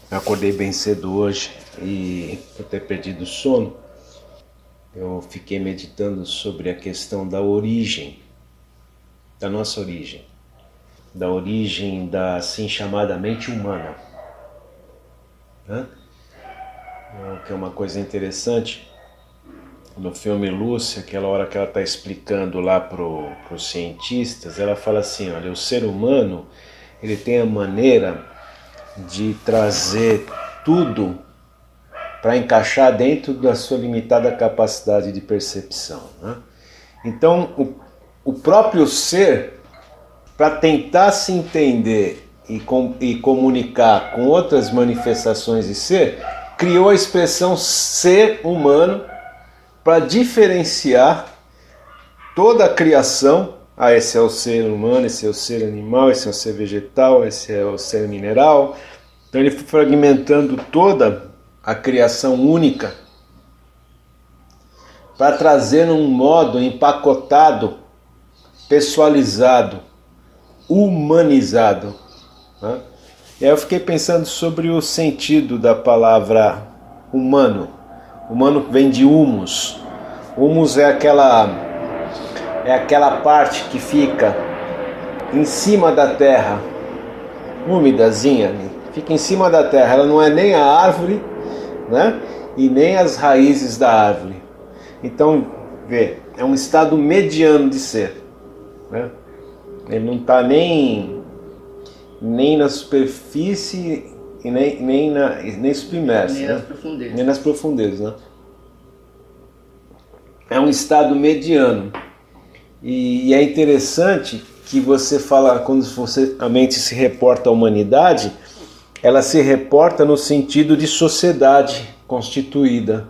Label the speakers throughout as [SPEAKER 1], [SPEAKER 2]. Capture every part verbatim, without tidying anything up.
[SPEAKER 1] Eu acordei bem cedo hoje e por ter perdido o sono, eu fiquei meditando sobre a questão da origem, da nossa origem, da origem da assim chamada mente humana. Né? Que é uma coisa interessante. No filme Lucy, aquela hora que ela está explicando lá para os cientistas, ela fala assim, olha, o ser humano ele tem a maneira de trazer tudo para encaixar dentro da sua limitada capacidade de percepção. Né? Então, o, o próprio ser, para tentar se entender e, com, e comunicar com outras manifestações de ser, criou a expressão ser humano para diferenciar toda a criação. Ah, esse é o ser humano, esse é o ser animal, esse é o ser vegetal, esse é o ser mineral. Então ele foi fragmentando toda a criação única para trazer num modo empacotado, pessoalizado, humanizado. Né? E aí eu fiquei pensando sobre o sentido da palavra humano. Humano vem de humus. Humus é aquela, é aquela parte que fica em cima da terra, úmidazinha, fica em cima da terra. Ela não é nem a árvore, né? E nem as raízes da árvore. Então, vê, é um estado mediano de ser. Né? Ele não está nem, nem na superfície e nem, nem, na, nem submerso,
[SPEAKER 2] nem,
[SPEAKER 1] né?
[SPEAKER 2] nas profundezas.
[SPEAKER 1] nem nas profundezas. Né? É um estado mediano. E, e é interessante que você fala, quando você, a mente se reporta à humanidade, ela se reporta no sentido de sociedade constituída.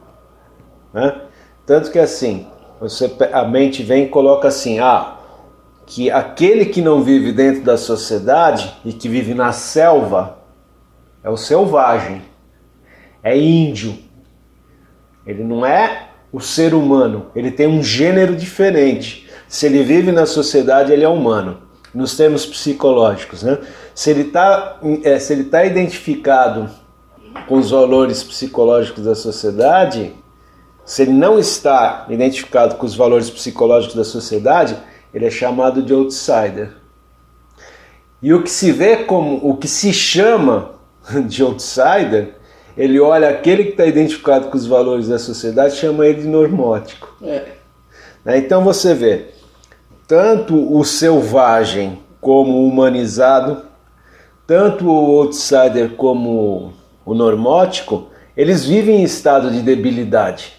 [SPEAKER 1] Né? Tanto que assim, você, a mente vem e coloca assim, ah, que aquele que não vive dentro da sociedade e que vive na selva é o selvagem, é índio. Ele não é o ser humano, ele tem um gênero diferente. Se ele vive na sociedade, ele é humano, nos termos psicológicos. Né? Se ele está é, se ele tá identificado com os valores psicológicos da sociedade, se ele não está identificado com os valores psicológicos da sociedade, ele é chamado de outsider. E o que se vê como, o que se chama de outsider, ele olha aquele que está identificado com os valores da sociedade, chama ele de normótico. É. Então você vê, tanto o selvagem como o humanizado, tanto o outsider como o normótico, eles vivem em estado de debilidade.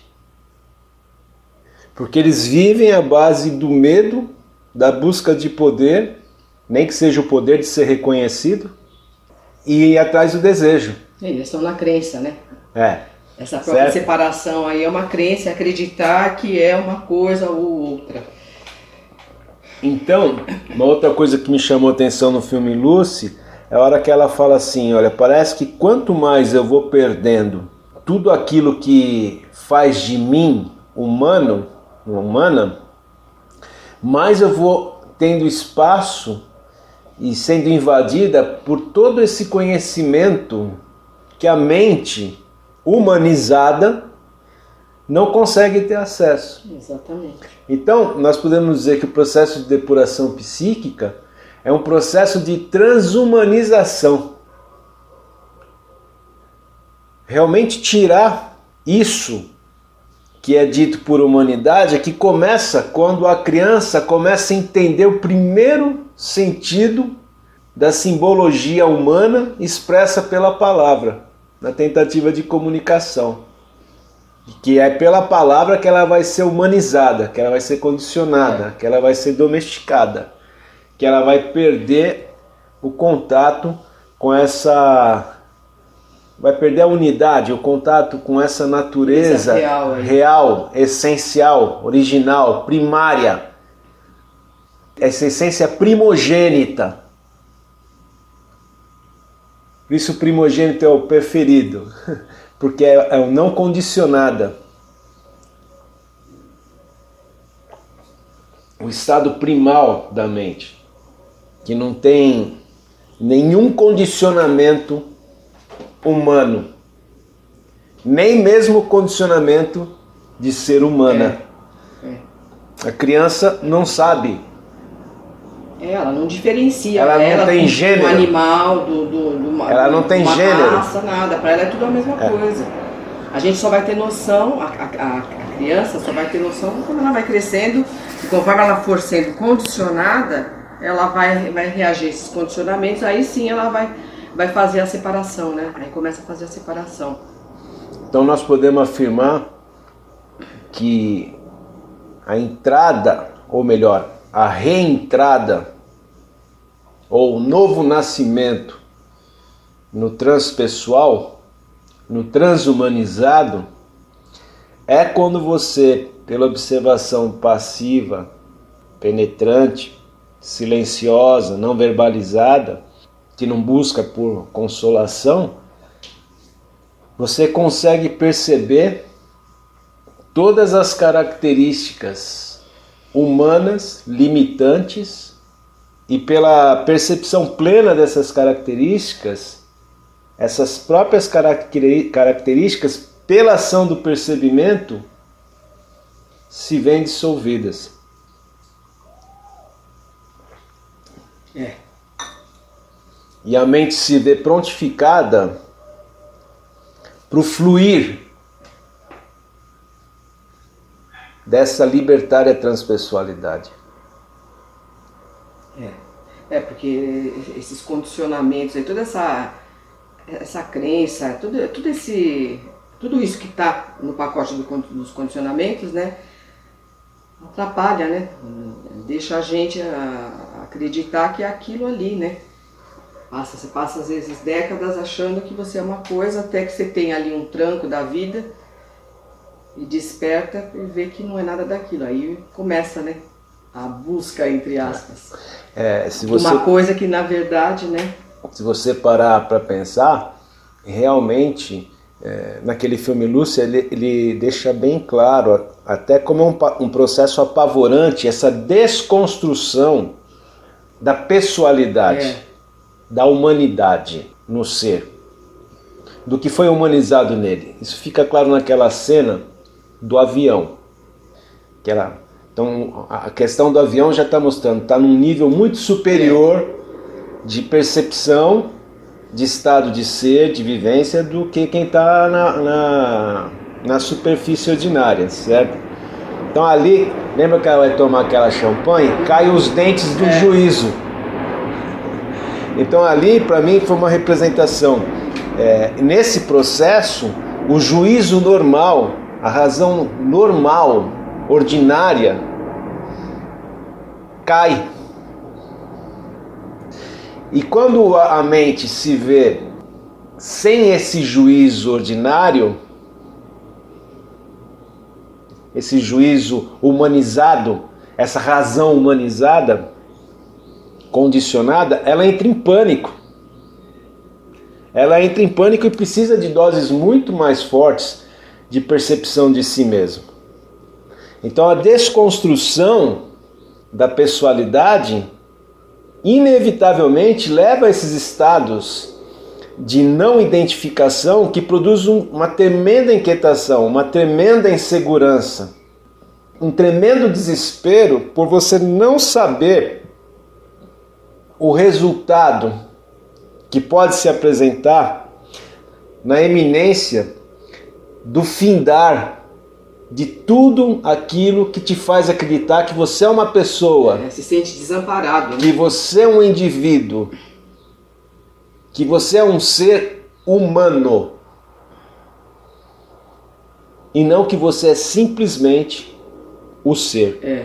[SPEAKER 1] Porque eles vivem à base do medo, da busca de poder, nem que seja o poder de ser reconhecido, e atrás do desejo.
[SPEAKER 2] Eles estão na crença, né?
[SPEAKER 1] É.
[SPEAKER 2] Essa própria
[SPEAKER 1] certo?
[SPEAKER 2] separação aí é uma crença, é acreditar que é uma coisa ou outra.
[SPEAKER 1] Então, uma outra coisa que me chamou a atenção no filme Lucy é a hora que ela fala assim, olha, parece que quanto mais eu vou perdendo tudo aquilo que faz de mim humano, humana, mais eu vou tendo espaço e sendo invadida por todo esse conhecimento que a mente humanizada não consegue ter acesso.
[SPEAKER 2] Exatamente.
[SPEAKER 1] Então, nós podemos dizer que o processo de depuração psíquica é um processo de transhumanização. Realmente tirar isso que é dito por humanidade é que começa quando a criança começa a entender o primeiro sentido da simbologia humana expressa pela palavra, na tentativa de comunicação. Que é pela palavra que ela vai ser humanizada, que ela vai ser condicionada, que ela vai ser domesticada, que ela vai perder o contato com essa... vai perder a unidade, o contato com essa natureza
[SPEAKER 2] real,
[SPEAKER 1] real, essencial, original, primária, essa essência primogênita. Por isso o primogênito é o preferido, porque é, é o não condicionada. O estado primal da mente, que não tem nenhum condicionamento humano, nem mesmo o condicionamento de ser humana.
[SPEAKER 2] É, é.
[SPEAKER 1] A criança não sabe.
[SPEAKER 2] É, ela não diferencia.
[SPEAKER 1] Ela não
[SPEAKER 2] ela
[SPEAKER 1] tem
[SPEAKER 2] do,
[SPEAKER 1] gênero.
[SPEAKER 2] Do animal, do, do, do uma,
[SPEAKER 1] ela não tem
[SPEAKER 2] uma
[SPEAKER 1] gênero.
[SPEAKER 2] raça, nada. Para ela é tudo a mesma
[SPEAKER 1] é.
[SPEAKER 2] coisa. A gente só vai ter noção, a, a, a criança só vai ter noção quando ela vai crescendo, e conforme ela for sendo condicionada, ela vai, vai reagir a esses condicionamentos, aí sim ela vai, vai fazer a separação, né? Aí começa a fazer a separação.
[SPEAKER 1] Então nós podemos afirmar que a entrada, ou melhor, a reentrada, ou novo nascimento no transpessoal, no transhumanizado, é quando você, pela observação passiva, penetrante, silenciosa, não verbalizada, que não busca por consolação, você consegue perceber todas as características humanas limitantes, e pela percepção plena dessas características, essas próprias características, pela ação do percebimento, se veem dissolvidas.
[SPEAKER 2] É.
[SPEAKER 1] E a mente se vê prontificada para o fluir dessa libertária transpessoalidade.
[SPEAKER 2] É. É, porque esses condicionamentos, aí, toda essa, essa crença, tudo, tudo, esse, tudo isso que está no pacote do, dos condicionamentos, né, atrapalha, né? Deixa a gente a, acreditar que é aquilo ali, né? Passa, você passa às vezes décadas achando que você é uma coisa, até que você tem ali um tranco da vida e desperta e vê que não é nada daquilo. Aí começa, né, a busca, entre aspas.
[SPEAKER 1] É, se você,
[SPEAKER 2] uma coisa que na verdade, né?
[SPEAKER 1] Se você parar para pensar, realmente, é, naquele filme Lúcia, ele, ele deixa bem claro, até como um, um processo apavorante, essa desconstrução da pessoalidade, é. da humanidade no ser, do que foi humanizado nele. Isso fica claro naquela cena do avião. Que era, então a questão do avião já está mostrando, está num nível muito superior de percepção, de estado de ser, de vivência, do que quem está na, na, na superfície ordinária, certo? Então ali, lembra que ela vai tomar aquela champanhe? Cai os dentes do é. juízo. Então ali, para mim, foi uma representação. É, nesse processo, o juízo normal, a razão normal, ordinária, cai. E quando a mente se vê sem esse juízo ordinário, esse juízo humanizado, essa razão humanizada, condicionada, ela entra em pânico. Ela entra em pânico e precisa de doses muito mais fortes de percepção de si mesmo. Então a desconstrução da pessoalidade inevitavelmente leva a esses estados de não identificação que produzem uma tremenda inquietação, uma tremenda insegurança, um tremendo desespero por você não saber o resultado que pode se apresentar na iminência do findar de tudo aquilo que te faz acreditar que você é uma pessoa.
[SPEAKER 2] É, se sente desamparado, né?
[SPEAKER 1] Que você é um indivíduo. Que você é um ser humano. E não que você é simplesmente o ser.
[SPEAKER 2] É.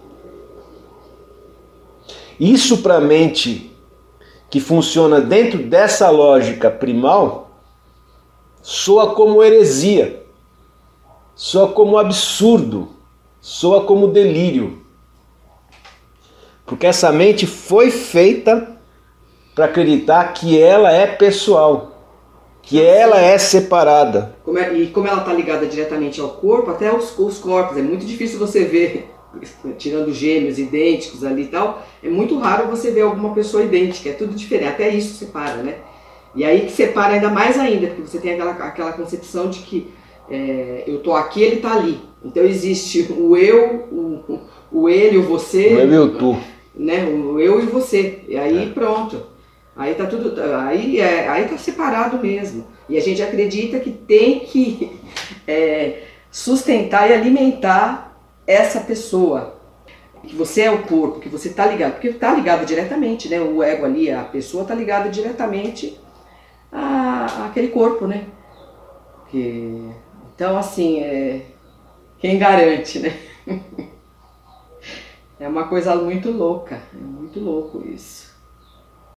[SPEAKER 1] Isso para a mente que funciona dentro dessa lógica primal soa como heresia. Soa como absurdo, soa como delírio. Porque essa mente foi feita para acreditar que ela é pessoal, que ela é separada.
[SPEAKER 2] Como é, e como ela está ligada diretamente ao corpo, até os, os corpos, é muito difícil você ver, tirando gêmeos idênticos ali e tal, é muito raro você ver alguma pessoa idêntica, é tudo diferente, até isso separa, né? E aí que separa ainda mais ainda, porque você tem aquela, aquela concepção de que é, eu tô aqui, ele tá ali. Então existe o eu, o, o ele, o você.
[SPEAKER 1] O eu e o tu.
[SPEAKER 2] Né? O eu e você. E aí é. pronto. Aí tá tudo. Aí, é, aí tá separado mesmo. E a gente acredita que tem que é, sustentar e alimentar essa pessoa. Que você é o corpo, que você tá ligado. Porque tá ligado diretamente, né? O ego ali, a pessoa tá ligada diretamente a, àquele corpo, né? Que, então, assim, é, quem garante, né? É uma coisa muito louca, é muito louco isso.